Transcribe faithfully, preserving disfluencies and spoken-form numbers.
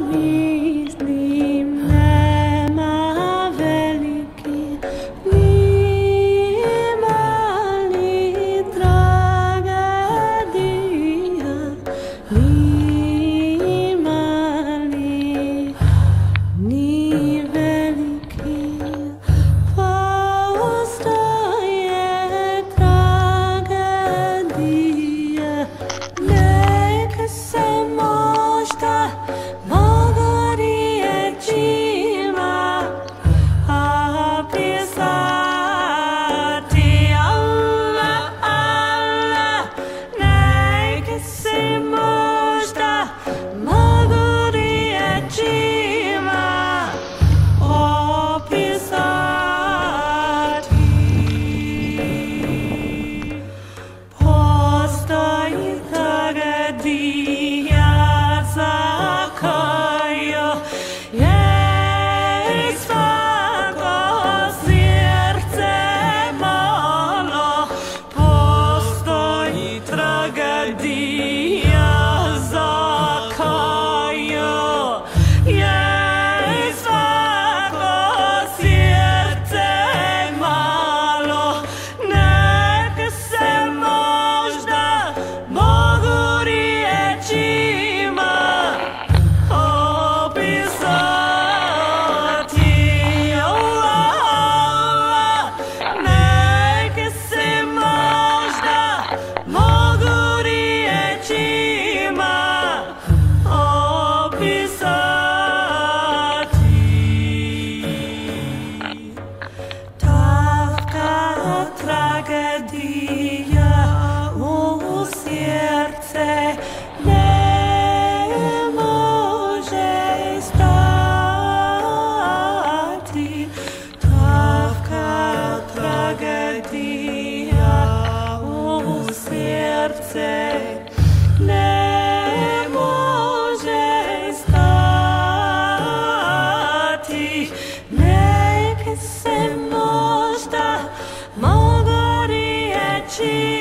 Mislim nema veliki, ni mali tragedija, ni mali, ni veliki. Postoje tragedije, neke se možda mogu riječima opisati. Allah, Allah, neke se možda mogu riječima opisati. Postoji tragedija za koju je svako srce malo. Postoji tragedija za koju je svako srce malo. Neka se možda mogu riječima opisati. Allah, Allah, neka se možda mogu riječima opisati. Taka tragedija u srce ne može stati. Taka tragedija u srce ne može stati. Neke se možda mogu riječi